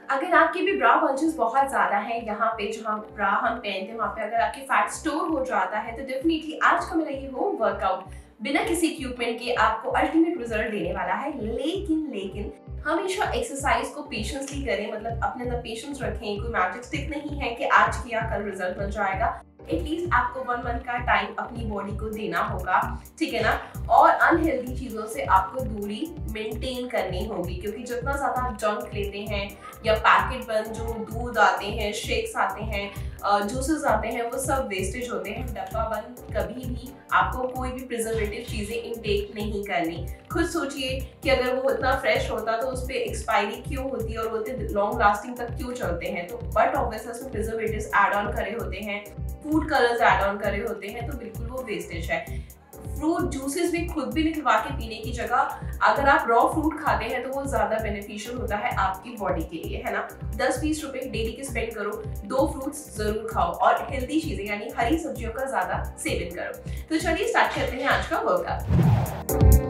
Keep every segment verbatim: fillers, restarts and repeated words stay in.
अगर आपके भी ब्रा बल्जेस बहुत ज़्यादा हैं, यहाँ पे जहाँ ब्रा हम पहनते हैं वहाँ पे अगर आपके फैट स्टोर हो जाता है, तो डेफिनेटली आज का मेरा ये होम वर्कआउट बिना किसी इक्विपमेंट के आपको अल्टीमेट रिजल्ट देने वाला है। लेकिन लेकिन हमेशा एक्सरसाइज को पेशेंसली करें, मतलब अपने अंदर पेशेंस रखें। कोई मैजिक स्टिक नहीं है कि आज किया कल रिजल्ट मिल जाएगा। एटलीस्ट आपको वन मंथ का टाइम अपनी बॉडी को देना होगा, ठीक है ना। और अनहेल्दी चीज़ों से आपको दूरी मेंटेन करनी होगी, क्योंकि जितना ज़्यादा आप जंक लेते हैं या पैकेट बंद जो दूध आते हैं, शेक्स आते हैं, जूसेस आते हैं, वो सब वेस्टेज होते हैं। डब्बा बंद कभी भी आपको कोई भी प्रिजर्वेटिव चीज़ें इनटेक नहीं करनी। खुद सोचिए कि अगर वो इतना फ्रेश होता तो उस पर एक्सपायरी क्यों होती है और वो इतने लॉन्ग लास्टिंग तक क्यों चलते हैं। तो बट ऑब्वियसली उसमें प्रिजर्वेटिव्स ऐड ऑन करे होते हैं, फूड कलर्स ऐड ऑन करे होते हैं, तो बिल्कुल वो वेस्टेज है। फ्रूट जूसेस भी खुद भी निकलवा के पीने की जगह अगर आप रॉ फ्रूट खाते हैं तो वो ज्यादा बेनिफिशियल होता है आपकी बॉडी के लिए, है ना। दस बीस रुपए डेली के स्पेंड करो, दो फ्रूट्स जरूर खाओ और हेल्दी चीजें यानी हरी सब्जियों का ज्यादा सेवन करो। तो चलिए स्टार्ट करते हैं आज का वर्कआउट।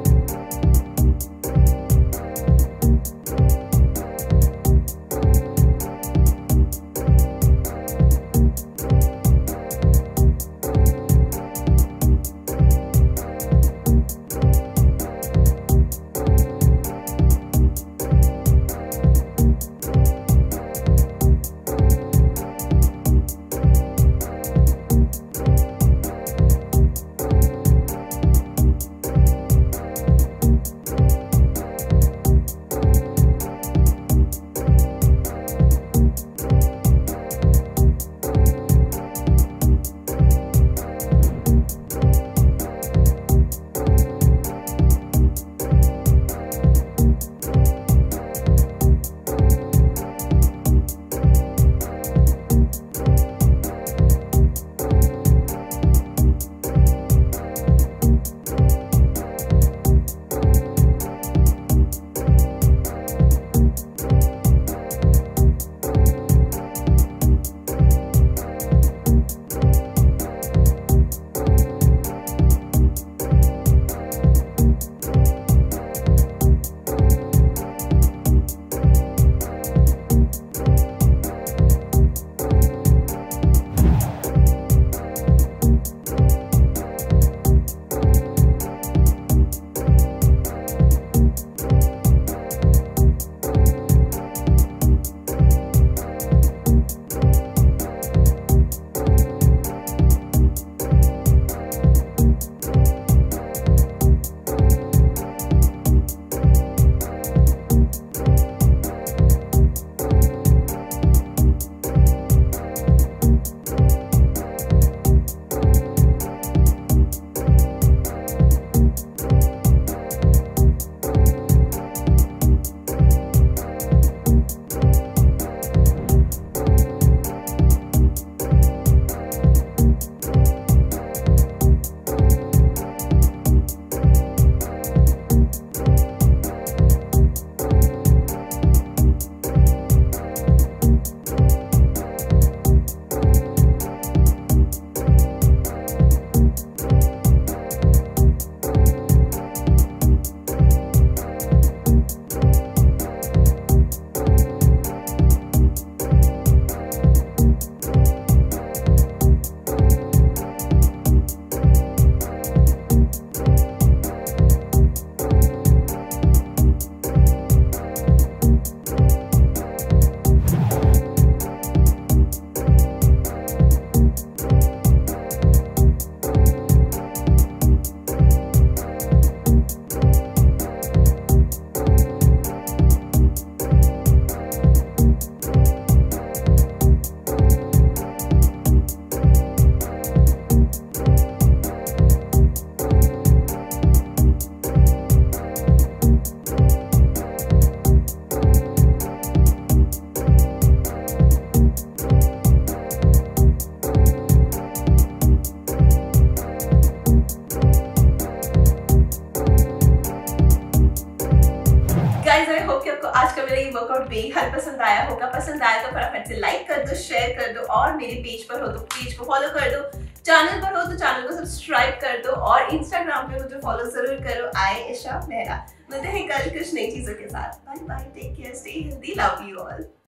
वर्कआउट बेहद पसंद आया होगा। पसंद आया तो फटाफट से लाइक कर दो, शेयर कर दो, और मेरे पेज पर हो तो पेज को फॉलो कर दो, चैनल पर हो तो चैनल को सब्सक्राइब कर दो, और इंस्टाग्राम पे मुझे फॉलो जरूर करो, आई इशा मेहरा। मिलते हैं कल कुछ नई चीजों के साथ। Bye bye, take care, stay healthy, love you all.